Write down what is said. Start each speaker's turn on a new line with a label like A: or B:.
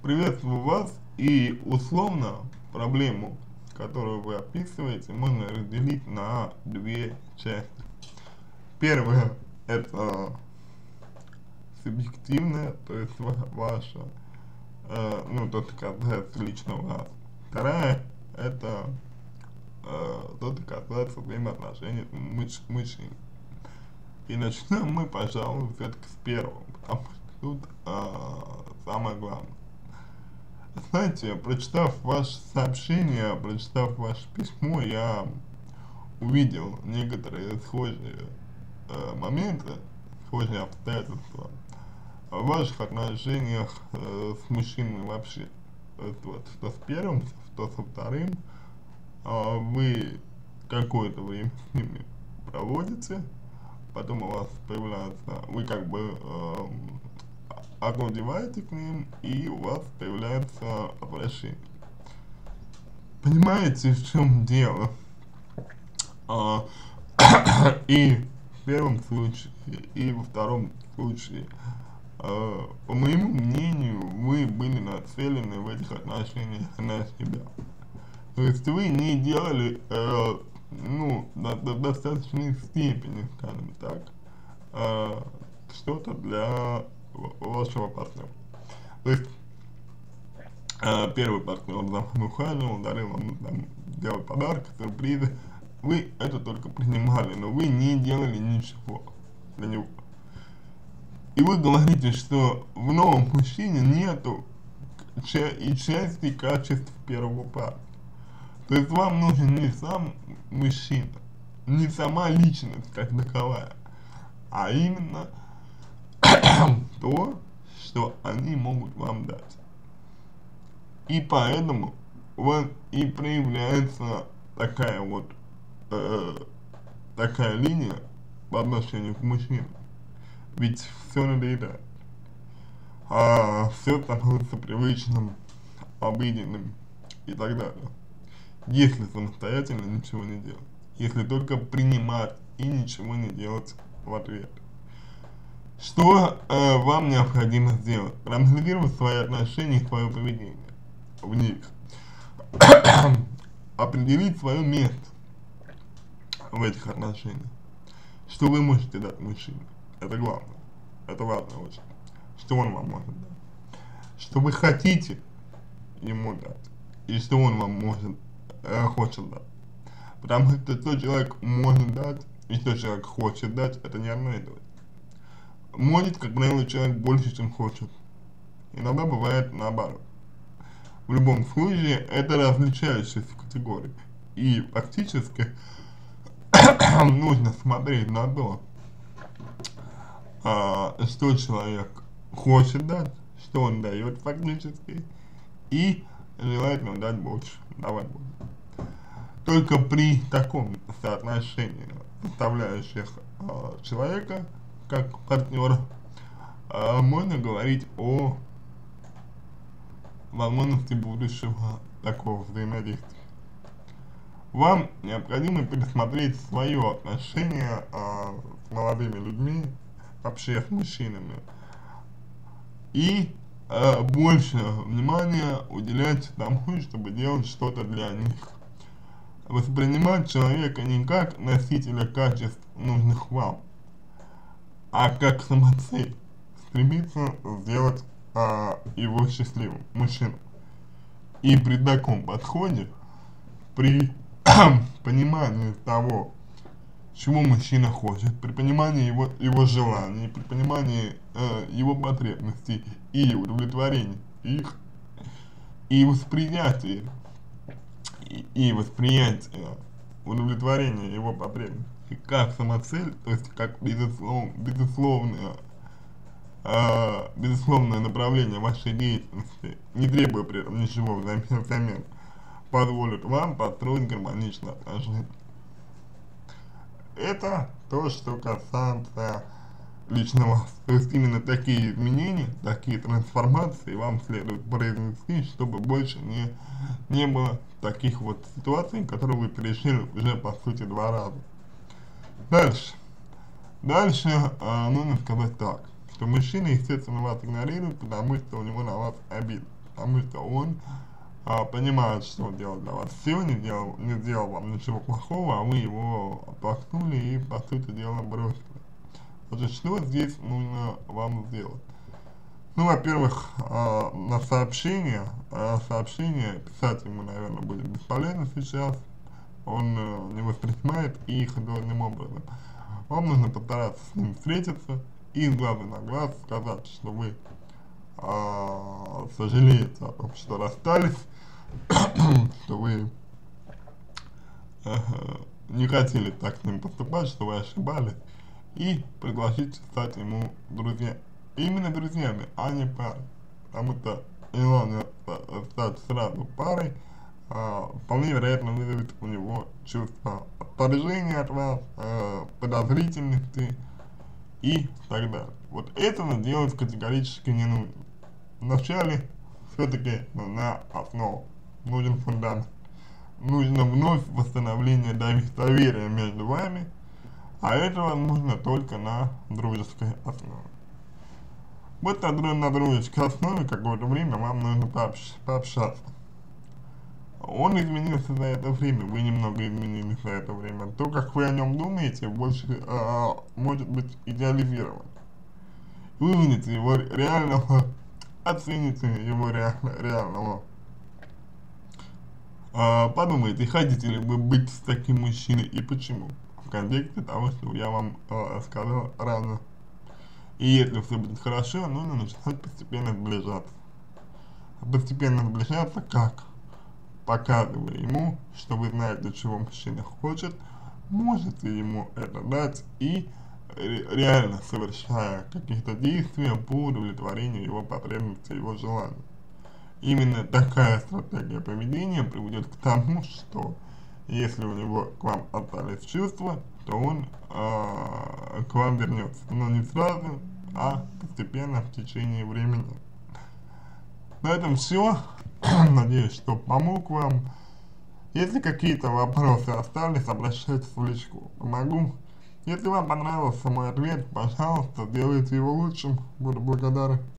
A: Приветствую вас, и условно проблему, которую вы описываете, можно разделить на две части. Первое — это субъективное, то есть ваша, ну, то, что касается лично вас. Вторая — это то, что касается взаимоотношений мужчин. И начнем мы, пожалуй, все-таки с первого, потому что тут самое главное. Знаете, прочитав ваше сообщение, прочитав ваше письмо, я увидел некоторые схожие моменты, схожие обстоятельства в ваших отношениях с мужчинами вообще. То есть вот, что с первым, что со вторым, вы какое-то время с ними проводите, потом у вас появляется, вы как бы овладеваете к ним, и у вас появляется обращение. Понимаете, в чем дело? И в первом случае, и во втором случае, по моему мнению, вы были нацелены в этих отношениях на себя. То есть вы не делали, ну, до достаточной степени, скажем так, что-то для вашего партнера. То есть первый партнер за вами ухаживал, дарил вам, там, делал подарки, сюрпризы. Вы это только принимали, но вы не делали ничего для него. И вы говорите, что в новом мужчине нету и части качеств первого парня. То есть вам нужен не сам мужчина, не сама личность как таковая, а именно то, что они могут вам дать. И поэтому у вас и проявляется такая вот такая линия по отношению к мужчинам. Ведь все надоедает. Все становится привычным, обыденным и так далее. Если самостоятельно ничего не делать. Если только принимать и ничего не делать в ответ. Что вам необходимо сделать? Проанализировать свои отношения и свое поведение в них. Определить свое место в этих отношениях. Что вы можете дать мужчине? Это главное. Это важно очень. Что он вам может дать? Что вы хотите ему дать? И что он вам хочет дать? Потому что что человек может дать и что человек хочет дать, это не одно и то же. Может, как правило, человек больше, чем хочет. Иногда бывает наоборот. В любом случае, это различающиеся категории. И фактически нужно смотреть на то, что человек хочет дать, что он дает фактически, и желательно дать больше, давать больше. Только при таком соотношении составляющих человека, как партнера, можно говорить о возможности будущего такого взаимодействия. Вам необходимо пересмотреть свое отношение с молодыми людьми, вообще с мужчинами, и больше внимания уделять тому, чтобы делать что-то для них. Воспринимать человека не как носителя качеств, нужных вам, а как самоцель. Стремиться сделать его счастливым, мужчину. И при таком подходе, при понимании того, чего мужчина хочет, при понимании его желаний, при понимании его потребностей и удовлетворении их, и восприятие удовлетворения его потребностей как самоцель, то есть как безусловное направление вашей деятельности, не требуя при этом ничего взамен, позволит вам построить гармоничные отношения. Это то, что касается лично вас. То есть именно такие изменения, такие трансформации вам следует произвести, чтобы больше не было таких вот ситуаций, которые вы пережили уже по сути 2 раза. Дальше нужно сказать так, что мужчина, естественно, вас игнорирует, потому что у него на вас обида. потому что он понимает, что делал для вас все, не сделал вам ничего плохого, а вы его оттолкнули и, по сути дела, бросили. Значит, что здесь нужно вам сделать? Ну, во-первых, на сообщение писать ему, наверное, будет бесполезно сейчас, он не воспринимает их должным образом. Вам нужно постараться с ним встретиться и с глазу на глаз сказать, что вы сожалеете о том, что расстались, что вы не хотели так с ним поступать, что вы ошибались, и пригласить стать ему именно друзьями, а не парой, потому что желание стать сразу парой вполне вероятно вызовет у него чувство отторжения от вас, подозрительности и так далее. Вот этого делать категорически не нужно. Вначале все-таки нужна основа, нужен фундамент, нужно вновь восстановление доверия между вами, а это возможно только на дружеской основе. Вот на дружеской основе какое-то время вам нужно пообщаться. Он изменился за это время, вы немного изменились за это время. То, как вы о нем думаете, больше может быть идеализировано. Вы увидите его реального, оцените его реального. Подумайте, хотите ли вы быть с таким мужчиной и почему. В контексте того, что я вам сказал ранее. И если все будет хорошо, нужно начинать постепенно сближаться. Постепенно сближаться как? Показывая ему, что вы знаете, чего мужчина хочет, можете ему это дать и реально совершая какие-то действия по удовлетворению его потребностей, его желаний. Именно такая стратегия поведения приведет к тому, что если у него к вам остались чувства, то он к вам вернется, но не сразу, а постепенно в течение времени. На этом все. Надеюсь, что помог вам. Если какие-то вопросы остались, обращайтесь в личку. Помогу. Если вам понравился мой ответ, пожалуйста, сделайте его лучшим. Буду благодарен.